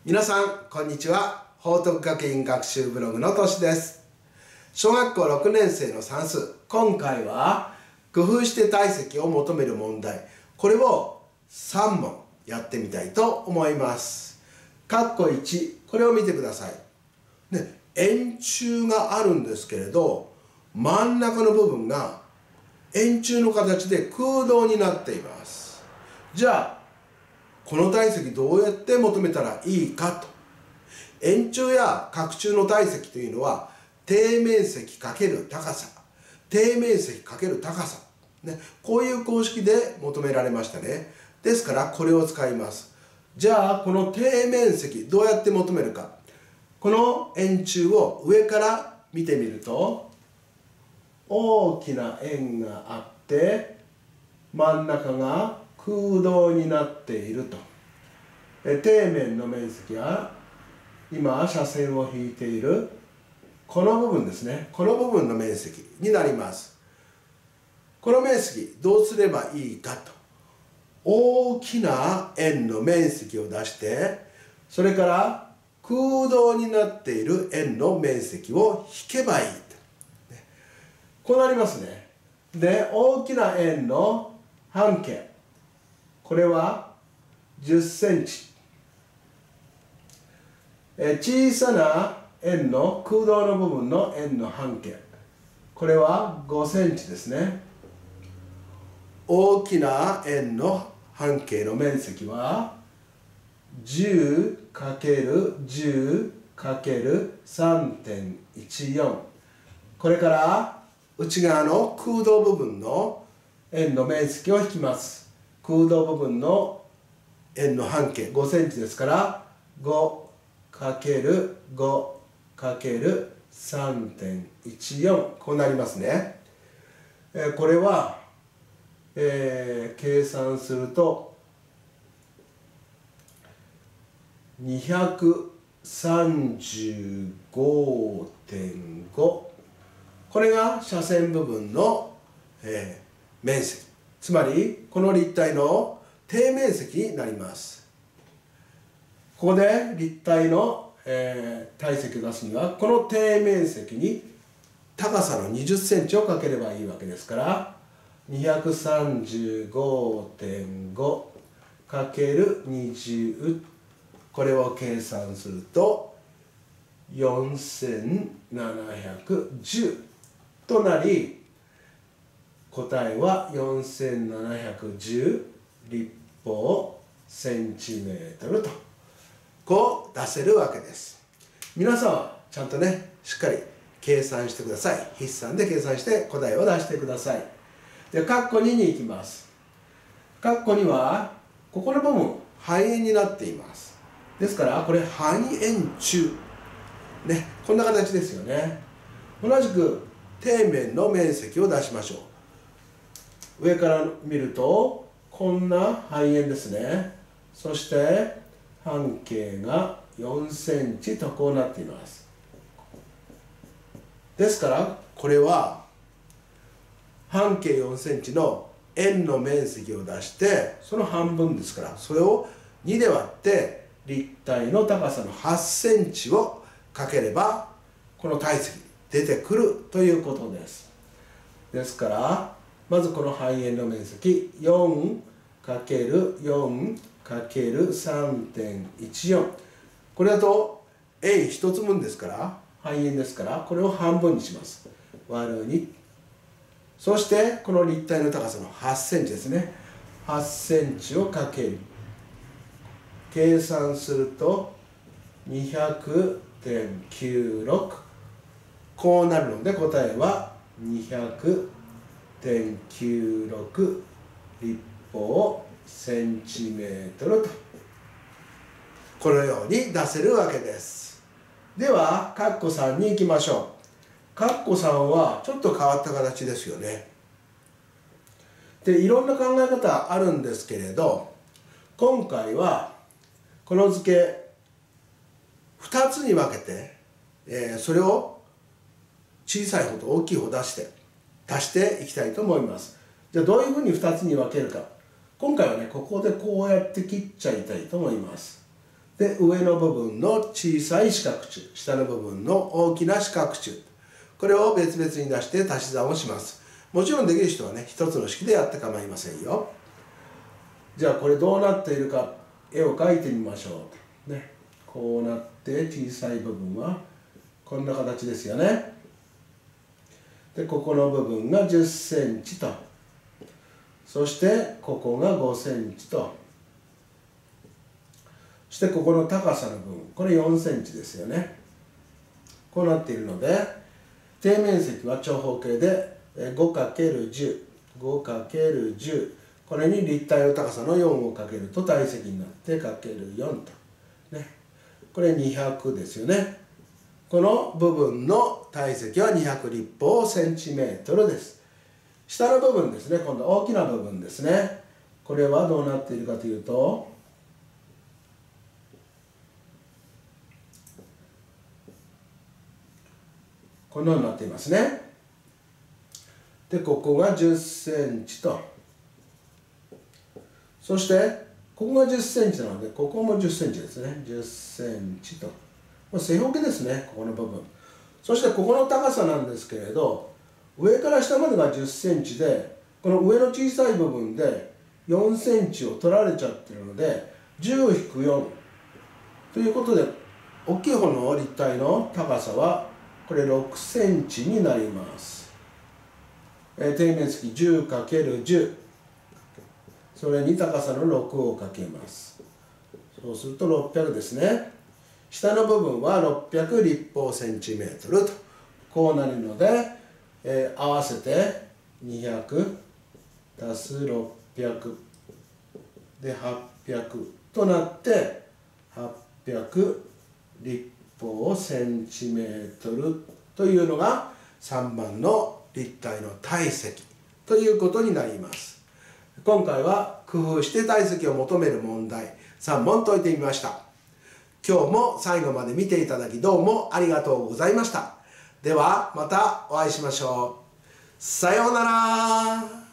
皆さんこんにちは。報徳学院学習ブログのとしです。小学校6年生の算数、今回は工夫して体積を求める問題、これを3問やってみたいと思います。括弧1、これを見てください。円柱があるんですけれど、真ん中の部分が円柱の形で空洞になっています。じゃあこの体積どうやって求めたらいいかと。円柱や角柱の体積というのは底面積×高さ、底面積×高さ、こういう公式で求められましたね。ですからこれを使います。じゃあこの底面積どうやって求めるか。この円柱を上から見てみると、大きな円があって真ん中が空洞になっていると。底面の面積は今斜線を引いているこの部分ですね。この部分の面積になります。この面積どうすればいいかと。大きな円の面積を出して、それから空洞になっている円の面積を引けばいいと。こうなりますね。で、大きな円の半径、これは10センチ。小さな円の空洞の部分の円の半径、これは5センチですね。大きな円の半径の面積は 10×10×3.14。これから内側の空洞部分の円の面積を引きます。空洞部分の円の半径5センチですから、5×5×3.14、こうなりますね。これは、計算すると 235.5、これが斜線部分の、面積、つまりこの立体の底面積になります。ここで立体の、体積を出すには、この底面積に高さの20センチをかければいいわけですから、235.5×20、これを計算すると4710となり、答えは4710立方センチメートルとこう出せるわけです。皆さんはちゃんとね、しっかり計算してください。筆算で計算して答えを出してください。で、括弧2に行きます。括弧2はここの部分半円になっています。ですからこれ半円柱ね、こんな形ですよね。同じく底面の面積を出しましょう。上から見るとこんな半円ですね。そして半径が4センチとこうなっています。ですからこれは半径4センチの円の面積を出して、その半分ですから、それを2で割って立体の高さの8センチをかければこの体積出てくるということです。ですからまずこの半円の面積 4×4×3.14、これだと円1つ分ですから、半円ですから、これを半分にします。割る2。そしてこの立体の高さの8センチですね。8センチをかける。計算すると 200.96、こうなるので答えは 200.96 立方センチメートルとこのように出せるわけです。では括弧3に行きましょう。括弧3はちょっと変わった形ですよね。で、いろんな考え方あるんですけれど、今回はこの図形2つに分けて、それを小さい方と大きい方足していきたいと思います。じゃあどういうふうに2つに分けるか。今回はね、ここでこうやって切っちゃいたいと思います。 で上の部分の小さい四角柱、下の部分の大きな四角柱、これを別々に出して足し算をします。もちろんできる人はね一つの式でやって構いませんよ。じゃあこれどうなっているか絵を描いてみましょうね。こうなって小さい部分はこんな形ですよね。でここの部分が10センチと、そしてここが5センチと、そしてここの高さの部分、これ4センチですよね。こうなっているので底面積は長方形で 5×10、5×10、これに立体の高さの4をかけると体積になってかける4と、ね、これ200ですよね。この部分の体積は200立方センチメートルです。下の部分ですね、今度大きな部分ですね。これはどうなっているかというと、このようになっていますね。でここが10センチと、そしてここが10センチなのでここも10センチですね。10センチと、正方形ですね、ここの部分。そしてここの高さなんですけれど、上から下までが10センチで、この上の小さい部分で4センチを取られちゃってるので 10-4 ということで、大きい方の立体の高さはこれ6センチになります。底面積 10×10、 それに高さの6をかけます。そうすると600ですね。下の部分は600立方センチメートルとこうなるので、合わせて200足す600で800となって800立方センチメートルというのが3番の立体の体積ということになります。今回は工夫して体積を求める問題3問解いてみました。今日も最後まで見ていただきどうもありがとうございました。ではまたお会いしましょう。さようなら。